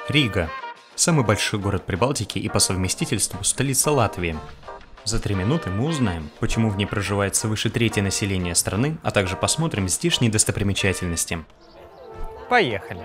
Рига. Самый большой город Прибалтики и по совместительству столица Латвии. За 3 минуты мы узнаем, почему в ней проживает свыше трети населения страны, а также посмотрим здешние достопримечательности. Поехали!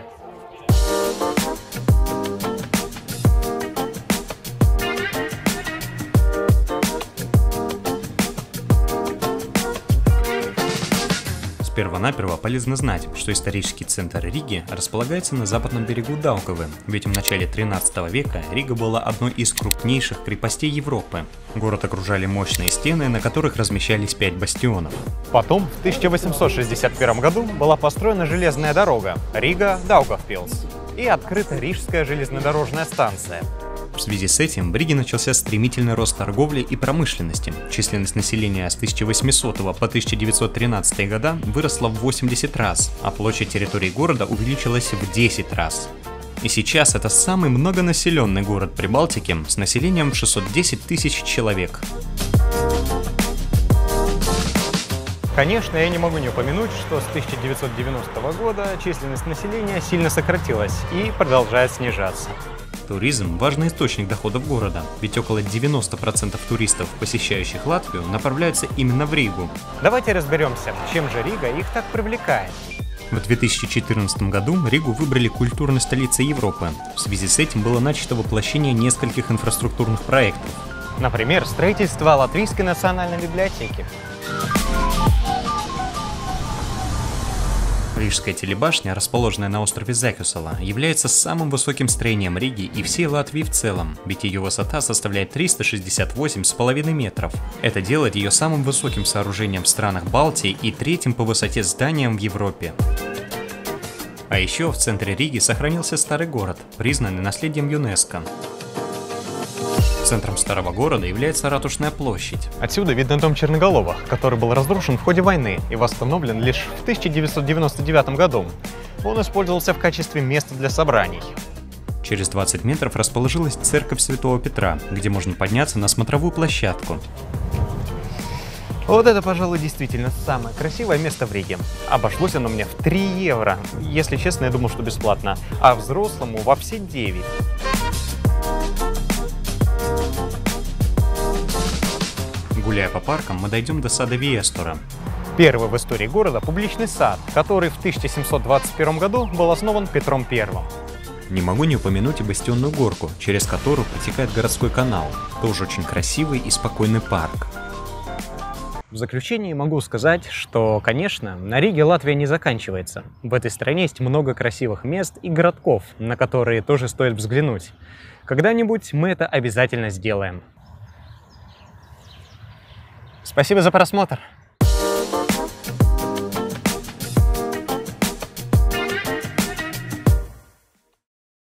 Перво-наперво полезно знать, что исторический центр Риги располагается на западном берегу Даугавы, ведь в начале 13 века Рига была одной из крупнейших крепостей Европы. Город окружали мощные стены, на которых размещались 5 бастионов. Потом, в 1861 году, была построена железная дорога Рига-Даугавпилс и открыта Рижская железнодорожная станция. В связи с этим в Риге начался стремительный рост торговли и промышленности. Численность населения с 1800 по 1913 года выросла в 80 раз, а площадь территории города увеличилась в 10 раз. И сейчас это самый многонаселенный город Прибалтики с населением в 610 тысяч человек. Конечно, я не могу не упомянуть, что с 1990 года численность населения сильно сократилась и продолжает снижаться. Туризм – важный источник доходов города, ведь около 90% туристов, посещающих Латвию, направляются именно в Ригу. Давайте разберемся, чем же Рига их так привлекает. В 2014 году Ригу выбрали культурной столицей Европы. В связи с этим было начато воплощение нескольких инфраструктурных проектов. Например, строительство Латвийской национальной библиотеки. Рижская телебашня, расположенная на острове Закюсала, является самым высоким строением Риги и всей Латвии в целом, ведь ее высота составляет 368,5 метров. Это делает ее самым высоким сооружением в странах Балтии и третьим по высоте зданием в Европе. А еще в центре Риги сохранился старый город, признанный наследием ЮНЕСКО. Центром старого города является Ратушная площадь. Отсюда видно дом Черноголовых, который был разрушен в ходе войны и восстановлен лишь в 1999 году. Он использовался в качестве места для собраний. Через 20 метров расположилась церковь Святого Петра, где можно подняться на смотровую площадку. Вот это, пожалуй, действительно самое красивое место в Риге. Обошлось оно мне в 3 евро. Если честно, я думал, что бесплатно, а взрослому во все 9. Гуляя по паркам, мы дойдем до сада Виестора. Первый в истории города публичный сад, который в 1721 году был основан Петром I. Не могу не упомянуть и Бастионную горку, через которую протекает городской канал. Тоже очень красивый и спокойный парк. В заключение могу сказать, что, конечно, на Риге Латвия не заканчивается. В этой стране есть много красивых мест и городков, на которые тоже стоит взглянуть. Когда-нибудь мы это обязательно сделаем. Спасибо за просмотр!